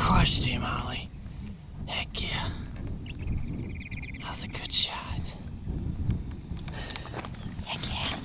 crushed him, Ollie. Heck yeah. That was a good shot. Heck yeah.